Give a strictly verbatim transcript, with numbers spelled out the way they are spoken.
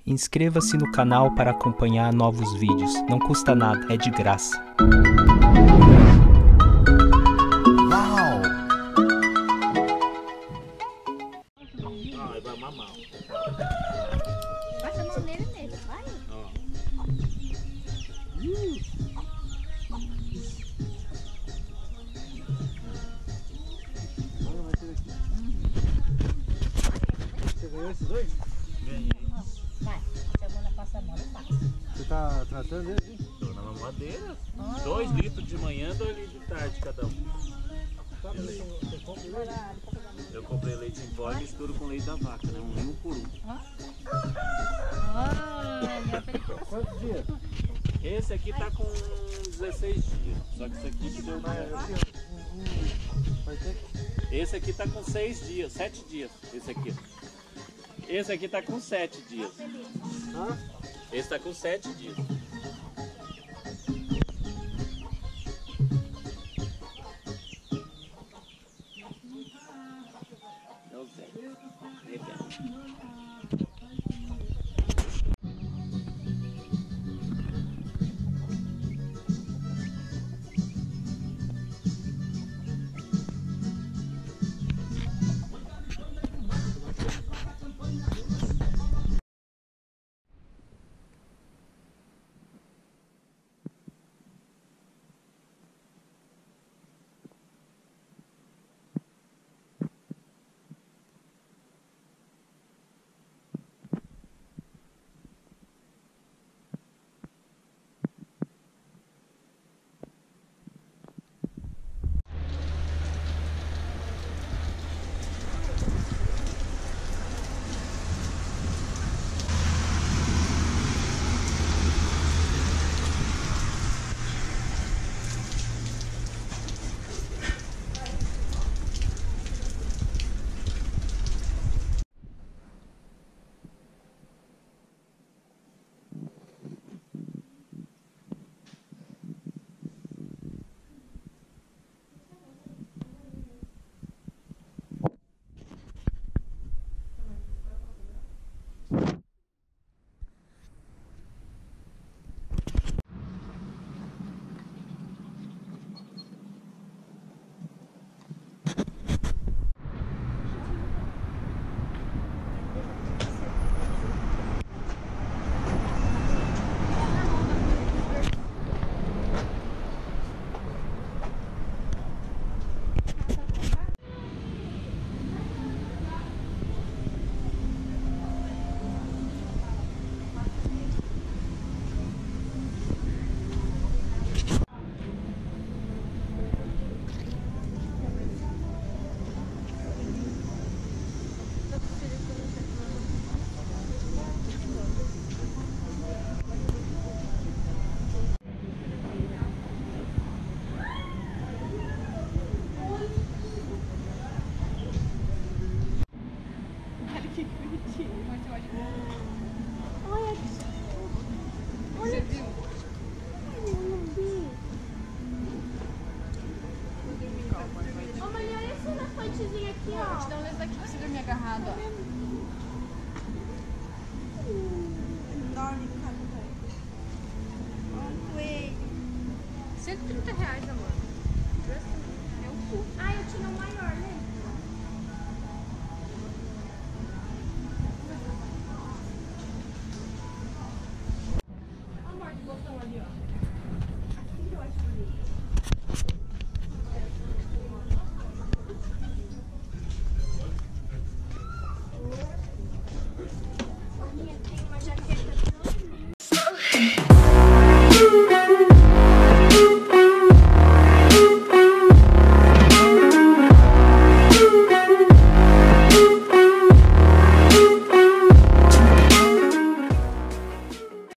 Inscreva-se no canal para acompanhar novos vídeos. Não custa nada, é de graça. Uau! Ah, vai mamar. Passa a mão nele mesmo, vai. Ó. Você ganhou esses dois? Ganhei. Vai, semana passa a mão, não passa. Você tá tratando eles? Tô na mamadeira. Ah. Dois litros de manhã, dois litros de tarde cada um. Sabe que você compra eles? Eu comprei leite em pó e misturo com leite da vaca, né? Um, um por um. Olha, Quantos dias? Esse aqui tá com dezesseis dias. Só que esse aqui que deu mais. Vai ter que... Esse aqui tá com seis dias, sete dias. Esse aqui. Esse aqui tá com sete dias. Hã? Esse tá com sete dias. É o Zé. Legal. Ô, Maria, olha esse elefantezinho aqui, ó. Vou te dar um desse daqui pra você dormir agarrado, ó.